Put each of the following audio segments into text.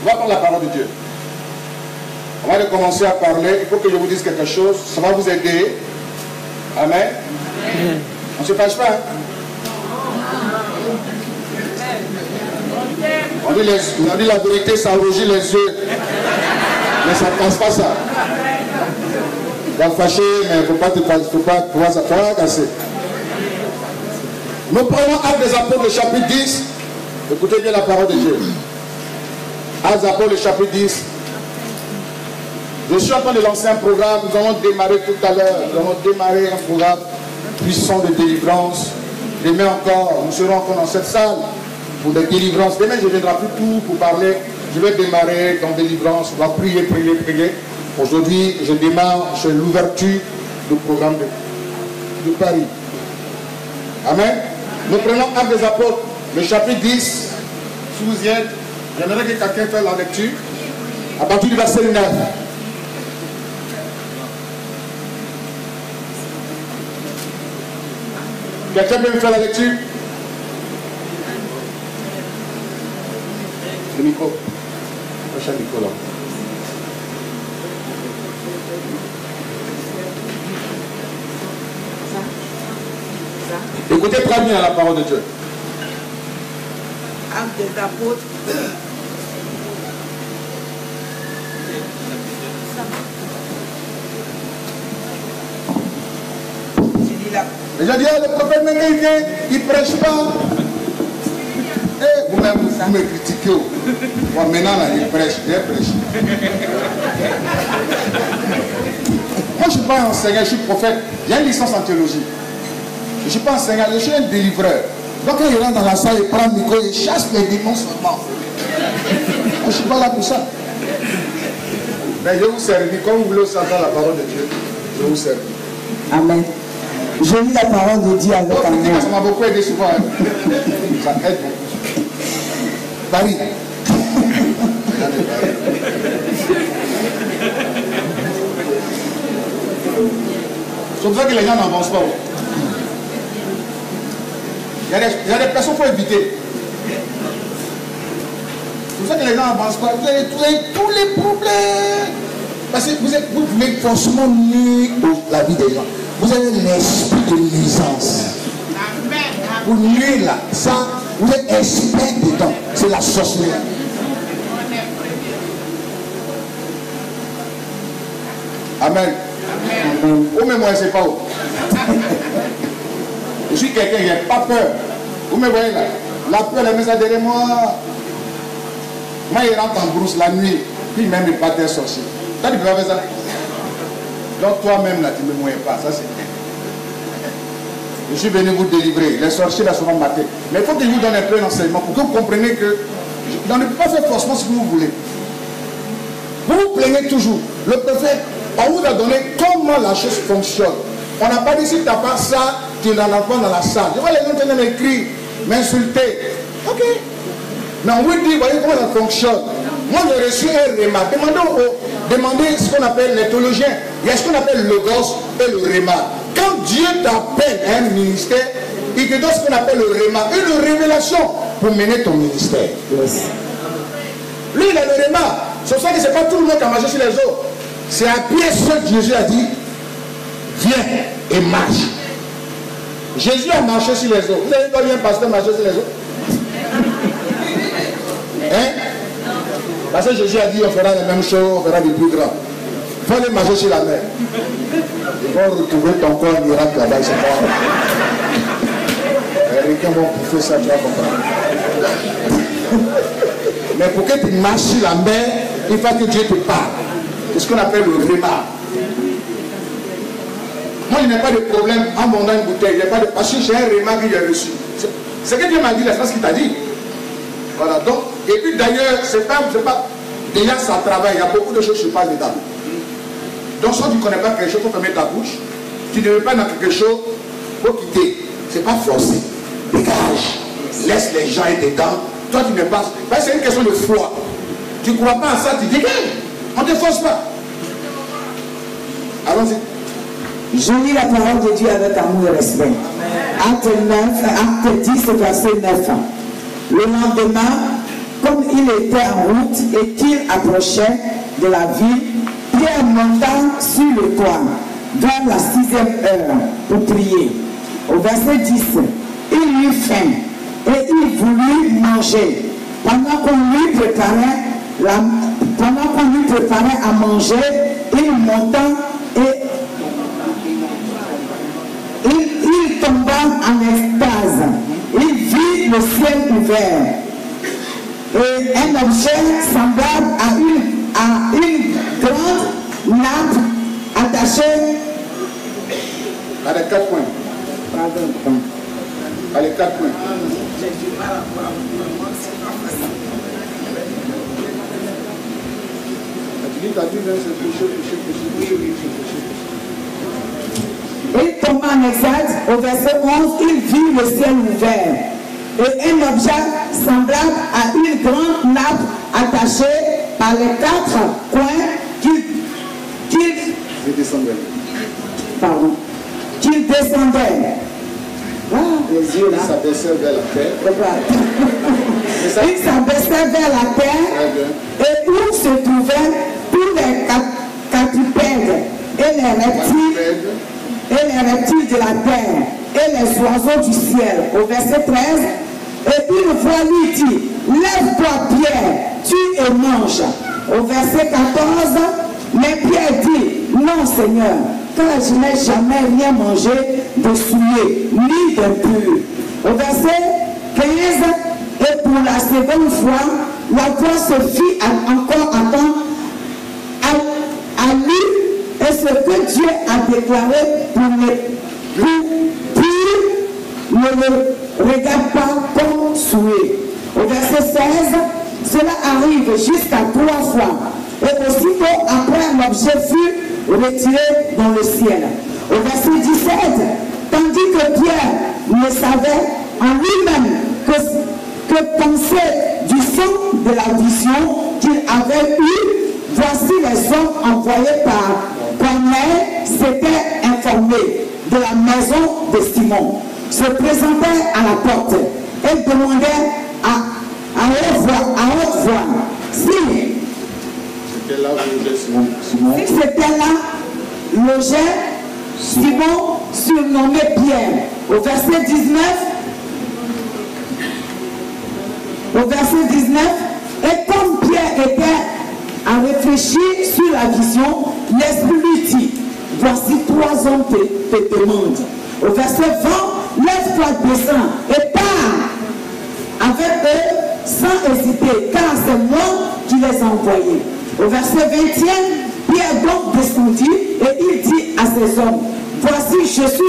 va prendre la parole de Dieu. On va commencer à parler. Il faut que je vous dise quelque chose. Ça va vous aider. Amen. On ne se fâche pas. Hein? On dit la vérité, ça rougit les yeux. Mais ça ne passe pas ça. Tu vas te fâcher, mais il ne faut pas pouvoir ça casser. Nous prenons Actes des Apôtres, le chapitre 10. Écoutez bien la parole de Dieu. Actes des Apôtres, le chapitre 10. Je suis en train de lancer un programme. Nous allons démarrer tout à l'heure. Nous allons démarrer un programme puissant de délivrance. Demain encore, nous serons encore dans cette salle pour des délivrances. Demain, je ne viendrai plus tout pour parler. Je vais démarrer dans délivrance. On va prier, prier, prier. Aujourd'hui, je démarre sur l'ouverture du programme de Paris. Amen. Nous prenons Actes des Apôtres, le chapitre 10. Si vous y êtes, j'aimerais que quelqu'un fasse la lecture. À partir du verset 9. Quelqu'un peut me faire la lecture? Le micro. Prochain micro là. Écoutez très bien la parole de Dieu. Actes des Apôtres. Mais j'ai dit, le prophète Mengue, il vient, il ne prêche pas. Vous-même, vous me critiquez. Moi, maintenant, là, il prêche, il prêche. Moi, je ne suis pas enseignant, je suis prophète. J'ai une licence en théologie. Je ne suis pas enseignant, je suis un délivreur. Donc, quand il rentre dans la salle, il prend le micro, il chasse les démons seulement. Moi, je ne suis pas là pour ça. Mais je vous servir, comme vous voulez aussi entendre la parole de Dieu, je vous servir. Amen. Je lis la parole de Dieu avec amour. Ça m'a beaucoup aidé souvent. Hein. Ça aide beaucoup. Paris. C'est pour ça que les gens n'avancent pas. Il y a des personnes qu'il faut éviter. C'est pour ça que les gens n'avancent pas. Vous avez tous les problèmes. Parce que vous pouvez forcément nuire la vie des gens. Vous avez l'esprit de nuisance. Vous nuire là, ça, vous êtes expert dedans. C'est la sorcellerie. Amen. Ou même moi, je ne sais pas où. Je suis quelqu'un qui n'a pas peur. Vous me voyez là. La peur, elle met ça derrière moi. Moi, il rentre en brousse la nuit. Puis même, il part des sorciers. Toi, tu peux pas faire ça. Donc toi-même là, tu ne me moyens pas, ça c'est bien. Je suis venu vous délivrer, les sorciers là seront matés. Mais il faut que je vous donne un peu d'enseignement pour que vous compreniez que on ne peut pas faire forcément ce que vous voulez. Vous vous plaignez toujours. Le prophète, on vous a donné comment la chose fonctionne. On n'a pas dit si tu n'as pas ça, tu n'en as pas dans la salle. Je vois les gens tenir m'écrire, m'insulter. Ok. Mais on vous dit, voyez comment ça fonctionne. Moi j'ai reçu un réma. Demandez ce qu'on appelle les théologiens. Il y a ce qu'on appelle le logos et le réma. Quand Dieu t'appelle à un ministère, il te donne ce qu'on appelle le réma, une révélation pour mener ton ministère. Yes. Lui il a le réma. C'est pour ça que ce n'est pas tout le monde qui a marché sur les autres. C'est à pied seul que Jésus a dit, viens et marche. Jésus a marché sur les autres. Vous avez pas vu un pasteur marcher sur les autres? Hein? Parce que Jésus a dit on fera la même chose, on fera des plus grands. Il faut aller marcher sur la mer. Ils vont retrouver ton corps en miracle là-bas, c'est pas. Quelqu'un va pouffer ça, tu vas comprendre. Mais pour que tu marches sur la mer, il faut que Dieu te parle. C'est ce qu'on appelle le réma. Moi, il n'y a pas de problème en vendant une bouteille. Il n'y a pas de. Parce que j'ai un réma que j'ai reçu. Ce que Dieu m'a dit, c'est ce qu'il t'a dit. Voilà, donc, et puis d'ailleurs, c'est pas, déjà ça travaille, il y a beaucoup de choses qui se passent dedans. Donc, si tu ne connais pas quelque chose, il faut fermer ta bouche. Tu ne veux pas dans quelque chose, il faut quitter. C'est pas forcé. Dégage. Laisse les gens être dedans. Toi, tu ne passes. C'est une question de foi. Tu ne crois pas à ça, tu dégages. On ne te force pas. Allons-y. Je lis la parole de Dieu avec amour et respect. Acte 10, verset 9. Le lendemain, comme il était en route et qu'il approchait de la ville, Pierre monta sur le toit vers la 6e heure pour prier. Au verset 10, il eut faim et il voulut manger. Pendant qu'on lui préparait à manger, il monta et il tomba en extase. Il vit le ciel ouvert et un objet semblable à une grande nappe attachée à les 4 points. Pardon. À les 4 points. Il tomba en extase. Au verset 11, il vit le ciel ouvert et un objet semblable à une grande nappe attachée par les 4 coins qu'il descendait. Ah, les yeux là. Il s'abaissait vers la terre. Il s'abaissait vers la terre et où se trouvaient tous les quadrupèdes et les reptiles de la terre et les oiseaux du ciel. Au verset 13, et une voix lui dit, lève-toi Pierre, tue et mange. Au verset 14, mais Pierre dit, non Seigneur, car je n'ai jamais rien mangé de souillé, ni d'impur. Au verset 15, et pour la seconde fois, la voix se fit encore entendre à lui, et ce que Dieu a déclaré pour ne le regarde pas comme souillé. Au verset 16, cela arrive jusqu'à 3 fois. Et aussitôt après, l'objet fut retiré dans le ciel. Au verset 17, tandis que Pierre ne savait en lui-même que penser du fond de la vision qu'il avait eue, voici les hommes envoyés par Corneille s'étaient informés de la maison de Simon, se présentaient à la porte et demandaient à haute voix si c'était là logeait Simon surnommé Pierre. Au verset 19, et comme Pierre était à réfléchir sur la vision, l'Esprit lui dit, voici 3 hommes te demandent. Au verset 20, lève-toi, descends et pars avec eux sans hésiter, car c'est moi qui les ai envoyés. Au verset 21, Pierre donc descendit et il dit à ses hommes, voici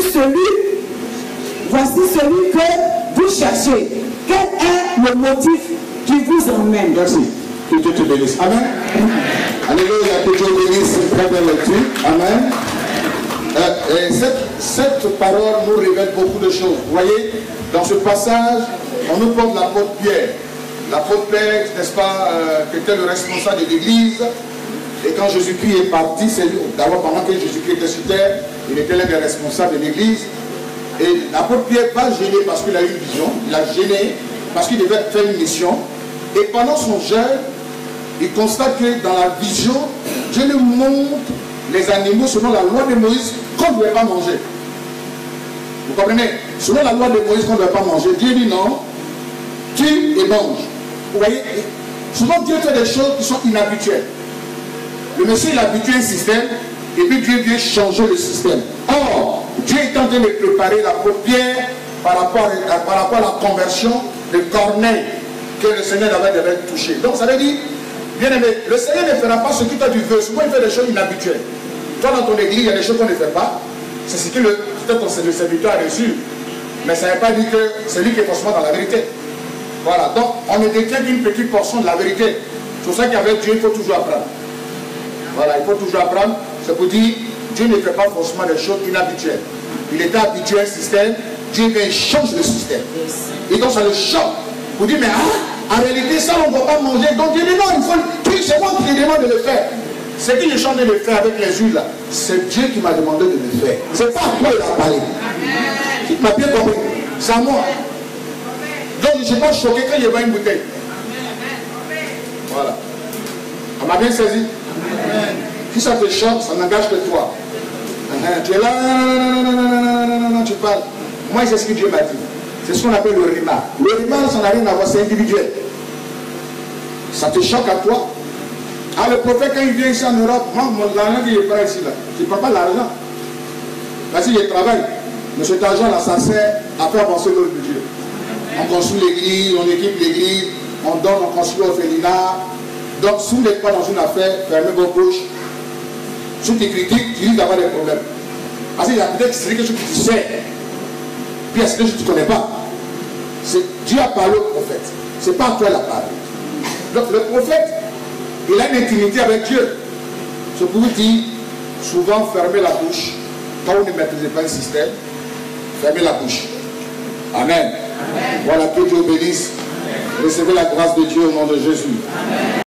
celui que vous cherchez. Quel est le motif qui vous emmène? Merci. Que Dieu te bénisse. Amen. Alléluia. Que Dieu bénisse. Très belle lecture. Amen. Et cette parole nous révèle beaucoup de choses. Vous voyez, dans ce passage, on nous parle de l'apôtre Pierre. L'apôtre Pierre, n'est-ce pas, qui était le responsable de l'église. Et quand Jésus-Christ est parti, c'est d'abord pendant que Jésus-Christ était sur terre, il était l'un des responsables de l'église. Et l'apôtre Pierre va gêner parce qu'il a eu une vision, il a gêné parce qu'il devait faire une mission. Et pendant son jeûne, il constate que dans la vision, Dieu lui montre les animaux selon la loi de Moïse qu'on ne devait pas manger. Vous comprenez? Selon la loi de Moïse qu'on ne devait pas manger, Dieu dit non, tue et mange. Vous voyez, souvent Dieu fait des choses qui sont inhabituelles. Le monsieur il a habitué un système et puis Dieu vient changer le système. Or, Dieu est en train de préparer l'apôtre Pierre par rapport à la conversion de Corneille que le Seigneur devait toucher. Donc ça veut dire, bien aimé, le Seigneur ne fera pas ce que toi tu veux. Souvent il fait des choses inhabituelles. Toi dans ton église, il y a des choses qu'on ne fait pas. C'est ce que peut-être le serviteur a reçu. Mais ça ne veut pas dire que c'est lui qui est forcément dans la vérité. Voilà, donc on ne détient qu'une petite portion de la vérité. C'est pour ça qu'avec Dieu, il faut toujours apprendre. Voilà, il faut toujours apprendre. C'est pour dire, Dieu ne fait pas forcément des choses inhabituelles. Il était habitué à un système, Dieu vient change le système. Et donc ça le choque. Vous dites, mais en réalité, ça on ne va pas manger. Donc Dieu dit non, il faut. C'est moi qui lui demande de le faire. Ce qu'il est en train de le faire avec les huiles là, c'est Dieu qui m'a demandé de le faire. C'est pas à moi il a parlé. Il m'a bien compris. C'est à moi. Donc je ne suis pas choqué quand il y a une bouteille. Voilà. On m'a bien saisi? Amen. Si ça te choque, ça n'engage que toi. Tu es là, non, tu parles. Moi, c'est ce que Dieu m'a dit. C'est ce qu'on appelle le rima. Le rima, ça n'a rien à voir, c'est individuel. Ça te choque à toi. Ah, le prophète, quand il vient ici en Europe, moi, l'argent qu'il prend ici, là, je ne prends pas l'argent. Parce que je travaille. Mais cet argent-là, ça sert à faire avancer l'œuvre de Dieu. On construit l'église, on équipe l'église, on donne, on construit l'orphelinat. Donc, si vous n'êtes pas dans une affaire, fermez vos bouches. Si tu critiques, tu risques d'avoir des problèmes. Parce qu'il y a peut-être quelque chose que tu sais, puis il y a quelque chose que tu ne connais pas. Dieu a parlé au prophète. Ce n'est pas à toi la parole. Donc, le prophète, il a une intimité avec Dieu. Je peux vous dire, souvent, fermez la bouche. Quand vous ne maîtrisez pas un système, fermez la bouche. Amen. Amen. Voilà, que Dieu bénisse. Recevez la grâce de Dieu au nom de Jésus. Amen.